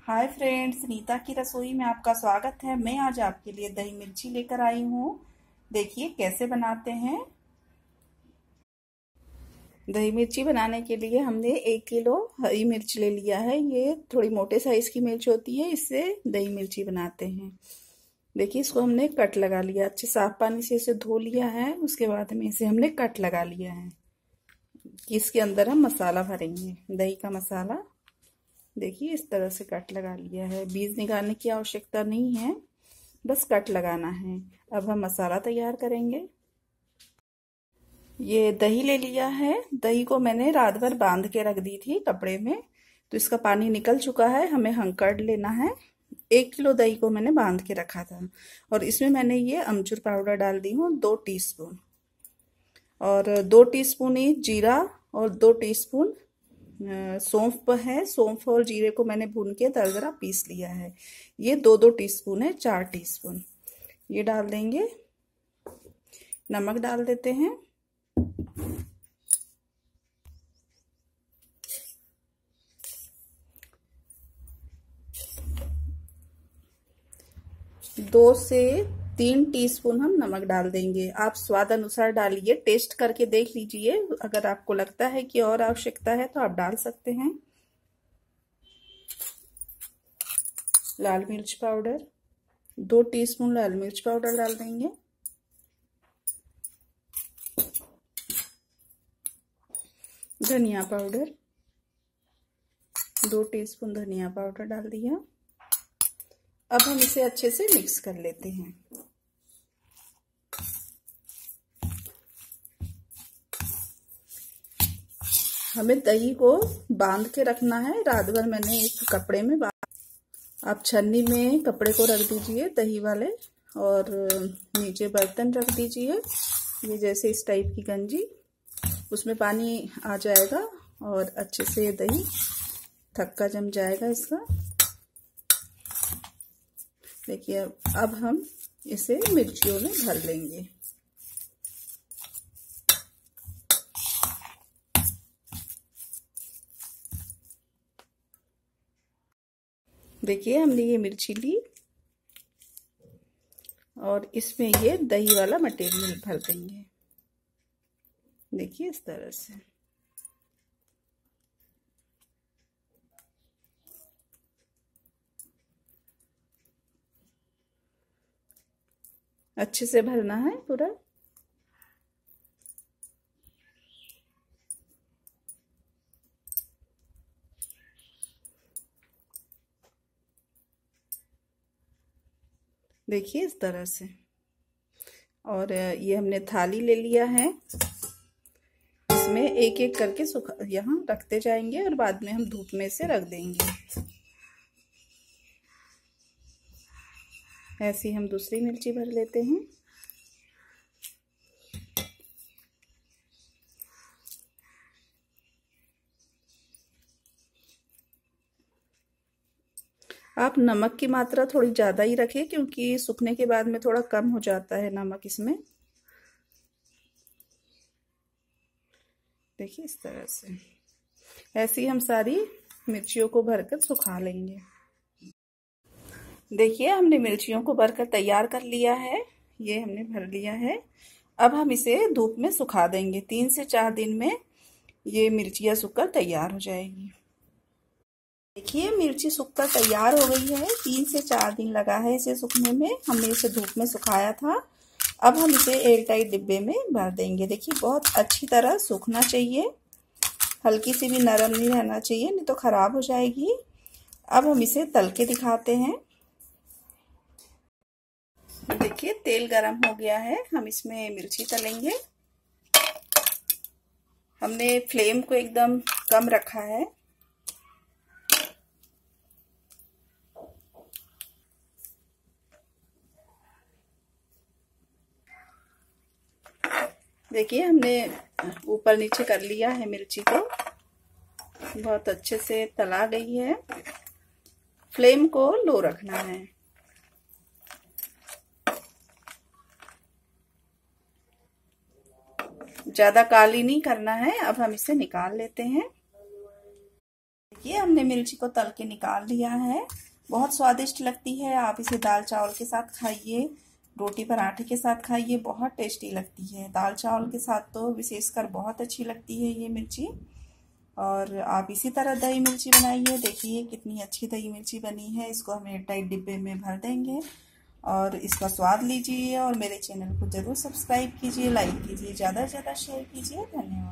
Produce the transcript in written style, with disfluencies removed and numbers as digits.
Hi friends, Nita की रसोई में आपका स्वागत है। मैं आज आपके लिए दही मिर्ची लेकर आई हूँ। देखिए कैसे बनाते हैं। दही मिर्ची बनाने के लिए हमने 1 किलो हरी मिर्च ले लिया है। ये थोड़ी मोटे साइज की मिर्च होती है, इससे दही मिर्ची बनाते हैं। देखिए इसको हमने कट लगा लिया, अच्छे साफ पानी से इसे धो लिया है। उसके बाद में इसे हमने कट लगा लिया है कि इसके अंदर हम मसाला भरेंगे, दही का मसाला। देखिए इस तरह से कट लगा लिया है। बीज निकालने की आवश्यकता नहीं है, बस कट लगाना है। अब हम मसाला तैयार करेंगे। ये दही ले लिया है। दही को मैंने रात भर बांध के रख दी थी कपड़े में, तो इसका पानी निकल चुका है। हमें हंकड़ लेना है। 1 किलो दही को मैंने बांध के रखा था, और इसमें मैंने ये अमचूर पाउडर डाल दी हूँ 2 टीस्पून, और 2 टीस्पून ही जीरा, और 2 टीस्पून सौंफ है। सौंफ और जीरे को मैंने भून के दरदरा पीस लिया है। ये 2-2 टीस्पून है, 4 टीस्पून ये डाल देंगे। नमक डाल देते हैं। दो से 3 टीस्पून हम नमक डाल देंगे। आप स्वाद अनुसार डालिए, टेस्ट करके देख लीजिए। अगर आपको लगता है कि और आवश्यकता है तो आप डाल सकते हैं। लाल मिर्च पाउडर, 2 टीस्पून लाल मिर्च पाउडर डाल देंगे। धनिया पाउडर, 2 टीस्पून धनिया पाउडर डाल दिया। अब हम इसे अच्छे से मिक्स कर लेते हैं। हमें दही को बांध के रखना है। रात भर मैंने एक कपड़े में आप छन्नी में कपड़े को रख दीजिए दही वाले, और नीचे बर्तन रख दीजिए, ये जैसे इस टाइप की गंजी। उसमें पानी आ जाएगा और अच्छे से दही थक्का जम जाएगा इसका। देखिए अब हम इसे मिर्चियों में भर लेंगे। देखिए हमने ये मिर्ची ली, और इसमें ये दही वाला मटेरियल भर देंगे। देखिए इस तरह से। अच्छे से भरना है पूरा। देखिए इस तरह से। और ये हमने थाली ले लिया है, इसमें एक एक करके यहाँ रखते जाएंगे, और बाद में हम धूप में से रख देंगे। ऐसे हम दूसरी मिर्ची भर लेते हैं। आप नमक की मात्रा थोड़ी ज़्यादा ही रखें, क्योंकि सूखने के बाद में थोड़ा कम हो जाता है नमक इसमें। देखिए इस तरह से। ऐसे ही हम सारी मिर्चियों को भरकर सुखा लेंगे। देखिए हमने मिर्चियों को भरकर तैयार कर लिया है। ये हमने भर लिया है। अब हम इसे धूप में सुखा देंगे। 3 से 4 दिन में ये मिर्चियाँ सूखकर तैयार हो जाएगी। देखिए मिर्ची सूखकर तैयार हो गई है। 3 से 4 दिन लगा है इसे सूखने में। हमने इसे धूप में सुखाया था। अब हम इसे एयरटाइट डिब्बे में भर देंगे। देखिए बहुत अच्छी तरह सूखना चाहिए, हल्की सी भी नरम नहीं रहना चाहिए, नहीं तो खराब हो जाएगी। अब हम इसे तल के दिखाते हैं। देखिए तेल गरम हो गया है, हम इसमें मिर्ची तलेंगे। हमने फ्लेम को एकदम कम रखा है। देखिए हमने ऊपर नीचे कर लिया है मिर्ची को, बहुत अच्छे से तला गई है। फ्लेम को लो रखना है। ज्यादा काली नहीं करना है। अब हम इसे निकाल लेते हैं। ये हमने मिर्ची को तल के निकाल लिया है। बहुत स्वादिष्ट लगती है। आप इसे दाल चावल के साथ खाइए, रोटी पराठे के साथ खाइए, बहुत टेस्टी लगती है। दाल चावल के साथ तो विशेषकर बहुत अच्छी लगती है ये मिर्ची। और आप इसी तरह दही मिर्ची बनाइए। देखिए कितनी अच्छी दही मिर्ची बनी है। इसको हम एयरटाइट डिब्बे में भर देंगे और इसका स्वाद लीजिए। और मेरे चैनल को ज़रूर सब्सक्राइब कीजिए, लाइक कीजिए, ज़्यादा से ज़्यादा शेयर कीजिए। धन्यवाद।